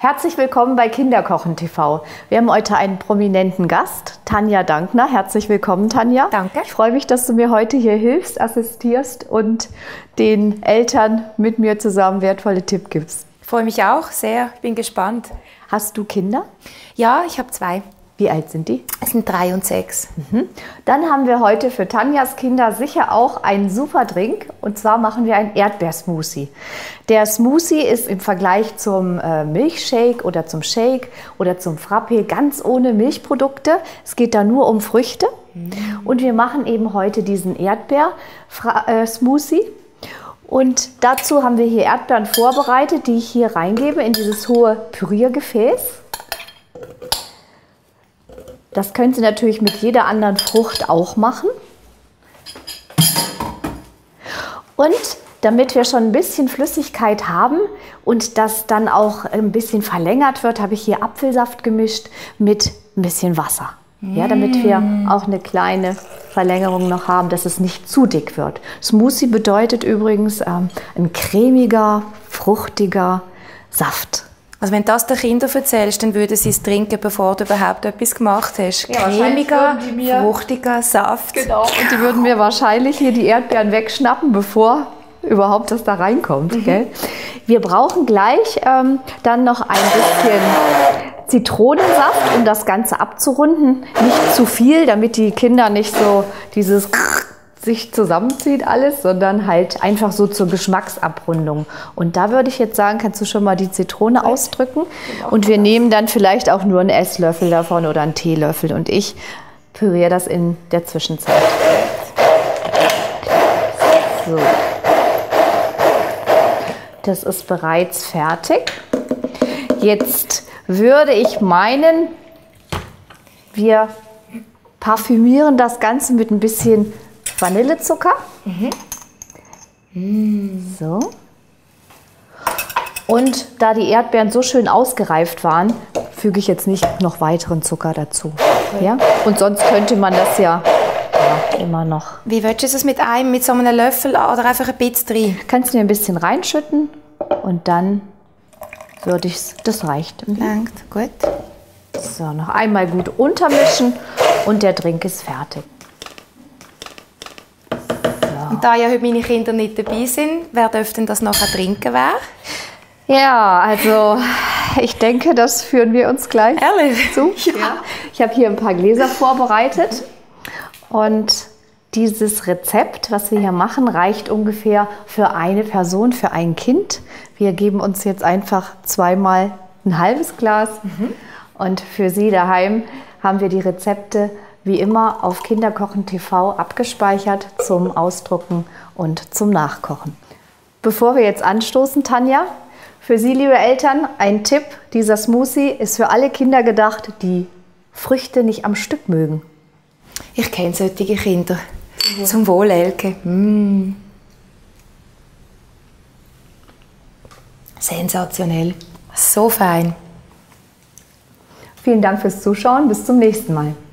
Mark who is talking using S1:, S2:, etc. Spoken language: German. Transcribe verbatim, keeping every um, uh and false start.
S1: Herzlich willkommen bei Kinderkochen T V. Wir haben heute einen prominenten Gast, Tanja Dankner. Herzlich willkommen, Tanja.
S2: Danke.
S1: Ich freue mich, dass du mir heute hier hilfst, assistierst und den Eltern mit mir zusammen wertvolle Tipps gibst.
S2: Ich freue mich auch sehr, bin gespannt.
S1: Hast du Kinder?
S2: Ja, ich habe zwei.
S1: Wie alt sind die?
S2: Es sind drei und sechs.
S1: Mhm. Dann haben wir heute für Tanjas Kinder sicher auch einen super Drink. Und zwar machen wir einen Erdbeersmoothie. Der Smoothie ist im Vergleich zum äh, Milchshake oder zum Shake oder zum Frappé ganz ohne Milchprodukte. Es geht da nur um Früchte. Mhm. Und wir machen eben heute diesen Erdbeer-Smoothie. Und dazu haben wir hier Erdbeeren vorbereitet, die ich hier reingebe in dieses hohe Püriergefäß. Das können Sie natürlich mit jeder anderen Frucht auch machen. Und damit wir schon ein bisschen Flüssigkeit haben und das dann auch ein bisschen verlängert wird, habe ich hier Apfelsaft gemischt mit ein bisschen Wasser. Ja, damit wir auch eine kleine Verlängerung noch haben, dass es nicht zu dick wird. Smoothie bedeutet übrigens ähm, ein cremiger, fruchtiger Saft.
S2: Also wenn du das den Kindern erzählst, dann würden sie es trinken, bevor du überhaupt etwas gemacht hast.
S1: Ja,
S2: cremiger, fruchtiger Saft.
S1: Genau. Und die würden mir wahrscheinlich hier die Erdbeeren wegschnappen, bevor überhaupt das da reinkommt. Mhm. Gell? Wir brauchen gleich ähm, dann noch ein bisschen Zitronensaft, um das Ganze abzurunden. Nicht zu viel, damit die Kinder nicht so dieses sich zusammenzieht alles, sondern halt einfach so zur Geschmacksabrundung. Und da würde ich jetzt sagen, kannst du schon mal die Zitrone ausdrücken und wir nehmen dann vielleicht auch nur einen Esslöffel davon oder einen Teelöffel und ich püriere das in der Zwischenzeit. So. Das ist bereits fertig. Jetzt würde ich meinen, wir parfümieren das Ganze mit ein bisschen Vanillezucker. Mhm. So. Und da die Erdbeeren so schön ausgereift waren, füge ich jetzt nicht noch weiteren Zucker dazu. Okay. Ja? Und sonst könnte man das ja, ja immer noch.
S2: Wie willst du es mit einem, mit so einem Löffel oder einfach ein bisschen drin?
S1: Kannst du mir ein bisschen reinschütten und dann würde ich es, das reicht.
S2: Langt, gut.
S1: So, noch einmal gut untermischen und der Drink ist fertig.
S2: Und da ja heute meine Kinder nicht dabei sind, wer dürfte denn das nachher trinken? Wer?
S1: Ja, also ich denke, das führen wir uns gleich
S2: Ehrlich?
S1: zu.
S2: Ja.
S1: Ja. Ich habe hier ein paar Gläser vorbereitet und dieses Rezept, was wir hier machen, reicht ungefähr für eine Person, für ein Kind. Wir geben uns jetzt einfach zweimal ein halbes Glas mhm. und für Sie daheim haben wir die Rezepte wie immer auf Kinderkochen T V abgespeichert zum Ausdrucken und zum Nachkochen. Bevor wir jetzt anstoßen, Tanja, für Sie, liebe Eltern, ein Tipp: Dieser Smoothie ist für alle Kinder gedacht, die Früchte nicht am Stück mögen.
S2: Ich kenne solche Kinder. Ja. Zum Wohl, Elke. Mm. Sensationell. So fein.
S1: Vielen Dank fürs Zuschauen. Bis zum nächsten Mal.